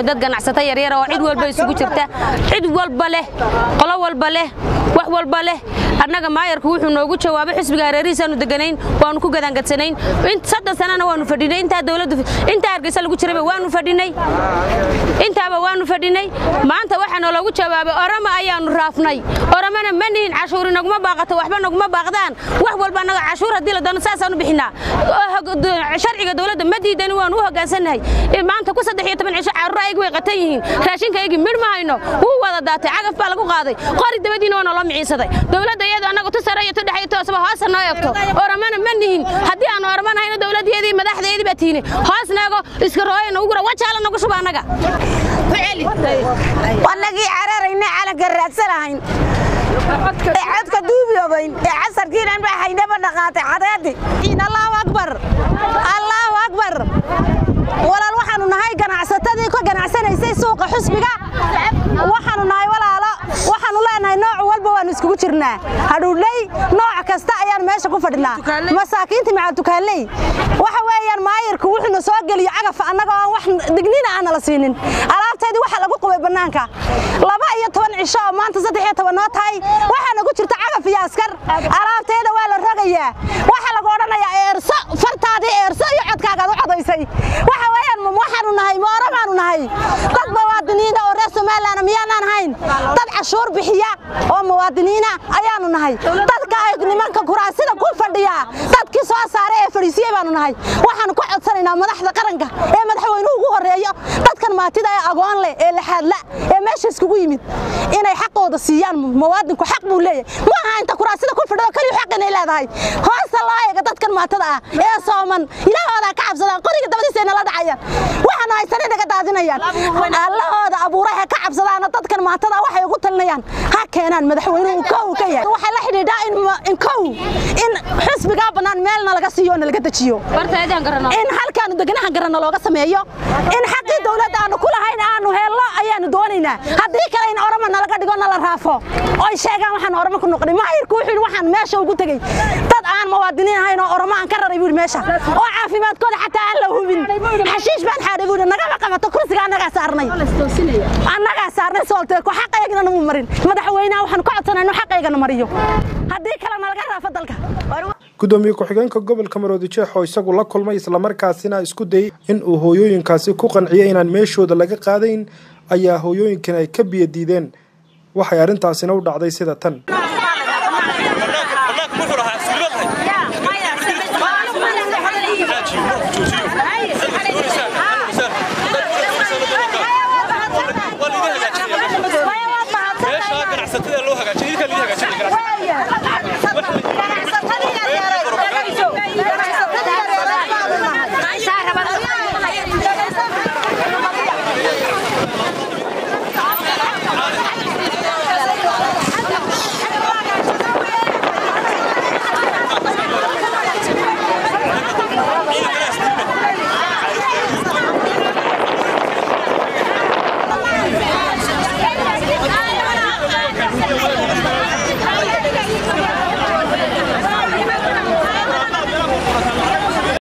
waxaanu dad ganacsata yar yar oo cid walba isugu jirta cid walba leh qolo walba leh wax walba leh annaga maayarku wuxuu noogu jawaabay xisbiga hareerihiisaanu deganayn waanu ku gadangadsanayn saddex sanana waanu fadhinay inta dawladdu inta Hargeysa lagu jiray waanu fadhinay intaaba waanu fadhinay maanta waxaana loogu jawaabay orama ayaanu raafnay oramana ma nihin cashuur inaguma baaqato waxba naguma baaqdaan wax walba anaga cashuur hadii la doono saasaanu bixinaa sharciga dawladda ma diidan waanu u hogaansanahay maanta ku 13 cisho carruur ay way qatan yihiin raashinkaygi mid ma hayno wuu wada daatay cagaf baa lagu qaaday qori dabadiina waa loo miciinsaday dawladda iyada anaga tusaraya tudhaxay toosba hoos noo eegto oramana ma nihin hadii aan oramanahay dawladdeedii madaxdeedii baatiine hoos naago iska rooyna ugu wajaala nagu shuba anaga wanagi cararayna cala garadsanahayn codka duubiyobayn casarkiinan baa haynaba dhaqaatay cadeedi in Allahu akbar walaal waxaanu nahay ganacsatadii ka ganacsanaysay suuqa xusbiga waxaanu nahay walaalo waxaanu leenahay nooc walba waanu iskugu jirnaa hadhuulay nooc kasta ayaan meesha ku fadhinaa masaakiinta maca dukaanley waxa weeyaan maayirku wuxuu soo galiyo cagaf anaga oo wax dignina aan la siinin alaabteedii waxa lagu qubay banaanka 12 cisho maanta 13 noo tahay waxa nagu jirta cagaf iyo askar alaabteeda waa la rogayaa waxa lagu oranayaa eerso fartaadii eerso iyo codkaaga u codaysay waxa weeyaan waxaanu nahay mooramaanu nahay dad muwaadiniin oo reer Soomaaliland miyaan hayn dad cashuur bixiya oo muwaadiniin ayaanu nahay dadka ay nimanka kuraasida ku fadhiya dadkii soo saaray ee fariisiyay baanu nahay waxaanu ku codsanaynaa madaxda qaranka ee madaxweynuhu ugu horeeyo dadkan maatida ee agoon leh ee laxaadla ee meesha iskugu yimid inay xaqooda siiyaan muwaadinku xaq buu leeyahay ma aha inta kuraasida ku fadhiyo kaliya xaq inay leedahay hoos la eega dadkan maatada ah ee Sooman ilaahooda ka cabsadaan qoriga dabadiisa la dhacayaan waxaan haysan inaga daadinayaan allahooda abuuray ka cabsadaan dadkan maatada waxay ugu talinayaan ha keenaan madaxweynuhu koow ka yahay waxa la xidhiidha in koow in xisbiga banaan meelna laga siiyo in laga dajiyo in halkaan deganaha garana looga sameeyo in xaqii dawladda aanu ku lahayn aanu heello ayaanu doonaynaa hadii kale in oramana laga dhigo la raafo oo sheegaan waxaan orama ku noqday maayirku wuxuu waxaan meesha ugu tagay dad aan muwaadiniin ahayn oo orama aan ka raray buu meesha oo caafimaadkooda xataa aan la hubin xashiish baan xaadhay naga qabato kursiga anaga saarnay sooltay ku xaqeygana ma marin madaxweynaha waxaan ku codsanaynaa xaqeygana mariyo hadii kale naga raafo dalka gudoomiye ku-xigeenka gobolka Maroodijeex oo isagu la kulmay isla markaasina isku day in uu hooyooyinkaasi ku qanciyo inaan meeshooda laga qaadayn ayaa hooyooyinkan ay ka biyo diideen waxay arintaasina u dhacday sida tan ستة لوها